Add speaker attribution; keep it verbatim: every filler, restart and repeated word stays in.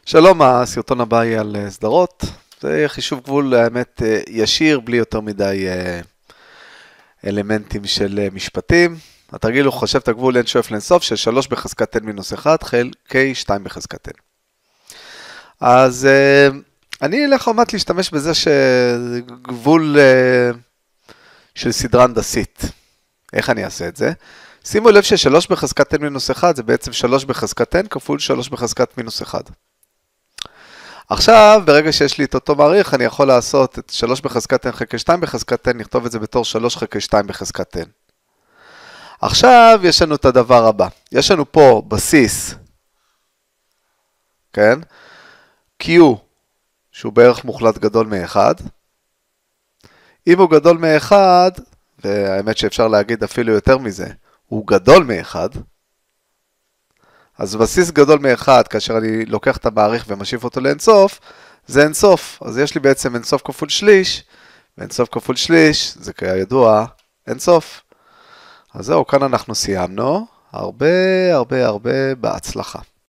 Speaker 1: שלום, הסרטון הבא יהיה על סדרות. זה יהיה חישוב גבול, האמת, ישיר, בלי יותר מדי אלמנטים של משפטים. התרגיל הוא חושב את הגבול n שואף לאינסוף של שלוש בחזקת n מינוס אחת חלקי שתיים בחזקת n. אז אני אלך עומד להשתמש בזה שגבול של סדרה הנדסית. איך אני אעשה את זה? שימו לב ש-שלוש בחזקת n מינוס אחת זה בעצם שלוש בחזקת n כפול שלוש בחזקת מינוס אחת. עכשיו, ברגע שיש לי את אותו מעריך, אני יכול לעשות את שלוש בחזקת n חלקי שתיים בחזקת n, נכתוב את זה בתור שלוש חלקי שתיים בחזקת n. עכשיו יש לנו את הדבר הבא. יש לנו פה בסיס, כן? Q, שהוא בערך מוחלט גדול מ-אחד. אם הוא גדול מ-אחד, והאמת שאפשר להגיד אפילו יותר מזה, הוא גדול מ-אחד, אז בסיס גדול מ-אחד, כאשר אני לוקח את המעריך ומשיף אותו לאינסוף, זה אינסוף. אז יש לי בעצם אינסוף כפול שליש, ואינסוף כפול שליש, זה כידוע אינסוף. אז זהו, כאן אנחנו סיימנו. הרבה הרבה הרבה בהצלחה.